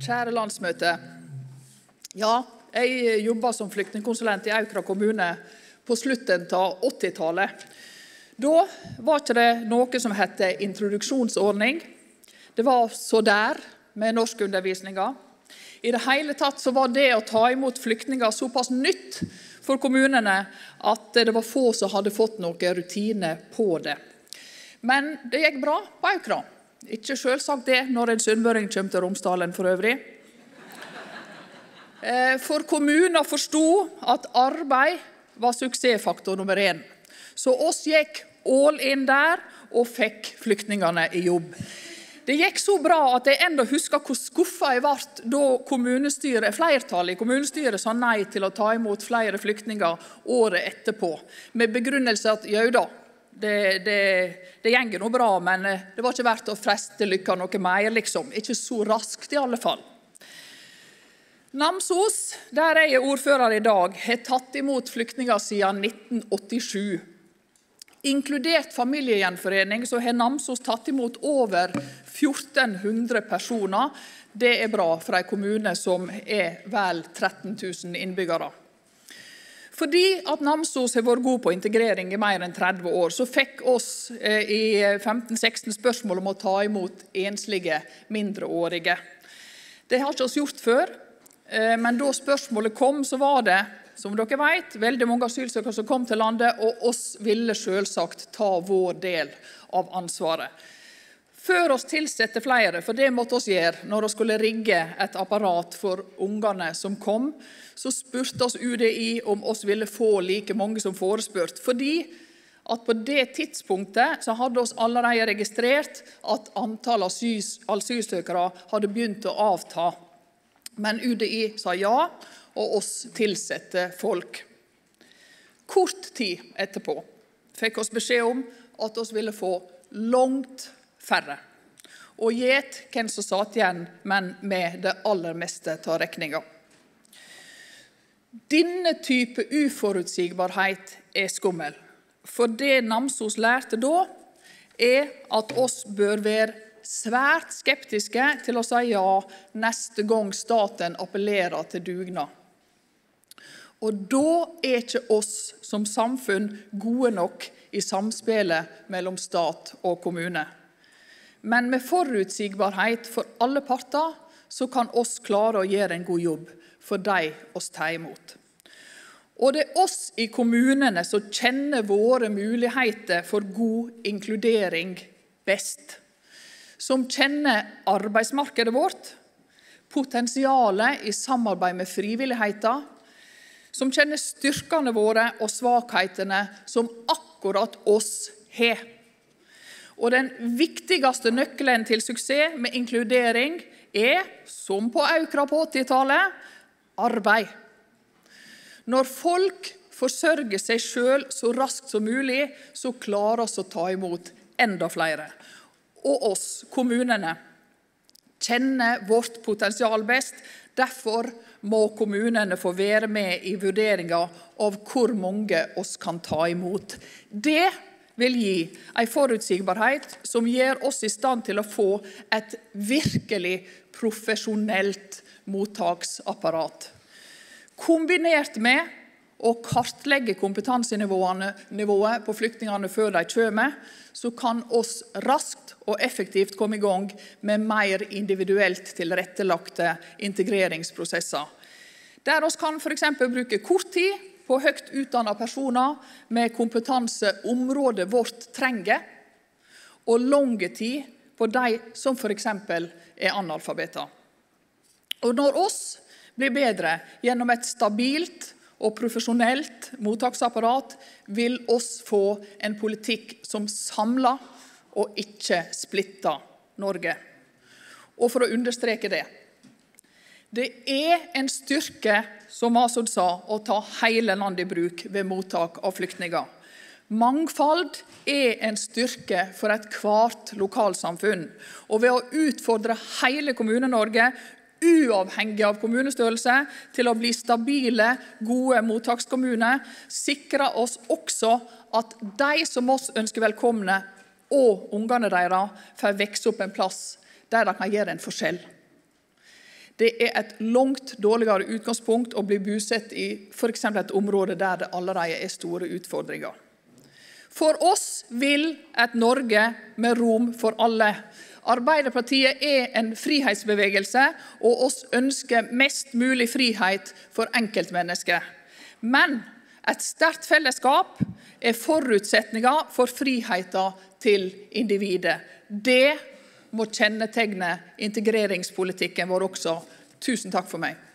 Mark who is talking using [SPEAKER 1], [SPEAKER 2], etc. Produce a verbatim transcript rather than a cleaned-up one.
[SPEAKER 1] Kjære landsmøte. Ja, jeg jobbet som flyktningkonsulent i Aukra kommune på slutten av åttitallet. Da var ikke det noe som hette introduksjonsordning. Det var så der med norskundervisninga. I det hele tatt så var det å ta imot flyktninger såpass nytt for kommunene at det var få som hadde fått noen rutine på det. Men det gikk bra på Aukra. Ikke selvsagt det når en sunnmøring kom til Romsdalen for øvrig. For kommunen forstod at arbeid var suksessfaktor nummer én. Så oss gikk all in der og fikk flyktningene i jobb. Det gikk så bra at jeg enda husker hvor skuffet jeg ble da kommunestyret, flertallet i kommunestyret sa nei til å ta imot flere flyktninger året etterpå, med begrunnelse at ja da, det, det, det gjenger noe bra, men det var ikke verdt å freste lykka noe mer, liksom. Ikke så raskt i alle fall. Namsos, der jeg er ordfører i dag, har tatt imot flyktninger siden nitten åttisju. Inkludert familiegjenforening så har Namsos tatt imot over fjorten hundre personer. Det er bra for en kommune som er vel tretten tusen innbyggere. Fordi at Namsos har vært god på integrering i mer enn tretti år, så fikk oss i femten seksten spørsmål om å ta imot enslige mindreårige. Det har ikke oss gjort før, men da spørsmålet kom så var det, som dere vet, veldig mange asylsøkere som kom til landet, og oss ville selvsagt ta vår del av ansvaret. Før oss tilsette flere, for det måtte oss gjøre når vi skulle rigge et apparat for ungene som kom, så spurte oss U D I om oss ville få like mange som forespurt, fordi at på det tidspunktet så hadde oss allerede registrert at antall asylsøkere hadde begynt å avta. Men U D I sa ja, og oss tilsette folk. Kort tid etterpå fikk oss beskjed om at oss ville få langt færre. Og gjett hvem som satt igjen, men med det aller meste av regninga. Denne type uforutsigbarhet er skummel. For det Namsos lærte da, er at oss bør være svært skeptiske til å si ja neste gang staten appellerer til dugnad. Og da er ikke oss som samfunn gode nok i samspillet mellom stat og kommune. Men med forutsigbarhet for alle parter, så kan oss klare å gjøre en god jobb for de oss tar imot. Og det er oss i kommunene som kjenner våre muligheter for god inkludering best. Som kjenner arbeidsmarkedet vårt, potensialet i samarbeid med frivilligheten, som kjenner styrkene våre og svakhetene som akkurat oss har. Og den viktigste nøkkelen til suksess med inkludering er, som på Aukra på åttitallet, arbeid. Når folk forsørger seg selv så raskt som mulig, så klarer oss å ta imot enda flere. Og oss, kommunene, kjenner vårt potensial best. Derfor må kommunene få være med i vurderingen av hvor mange oss kan ta imot. Det vil gi en forutsigbarhet som gjør oss i stand til å få et virkelig profesjonelt mottaksapparat. Kombinert med å kartlegge kompetansenivået på flyktningene før de kommer, så kan oss raskt og effektivt komme i gang med mer individuelt tilrettelagte integreringsprosesser. Der oss kan for eksempel bruke kort tid på høyt utdannede personer med kompetanseområdet vårt trenger, og lange tid på de som for eksempel er analfabeter. Og når oss blir bedre gjennom et stabilt og profesjonelt mottaksapparat, vil oss få en politikk som samler og ikke splitter Norge. Og for å understreke det, det er en styrke, som Masud sa, å ta hele landet i bruk ved mottak av flyktninger. Mangfold er en styrke for et hvert lokalsamfunn, og ved å utfordre hele Kommune-Norge, uavhengig av kommunestørrelse, til å bli stabile, gode mottakskommuner, sikrer oss også at de som oss ønsker velkomne, og ungene deres, får vokse opp en plass der de kan gjøre en forskjell. det er et langt dårligere utgangspunkt å bli bosatt i for eksempel et område der det allerede er store utfordringer. For oss vil et Norge med rom for alle. Arbeiderpartiet er en frihetsbevegelse, og oss ønsker mest mulig frihet for enkeltmennesker. Men et sterkt fellesskap er forutsetninger for friheten til individet. Det må kjennetegne integreringspolitikken vår også. Tusen takk for meg.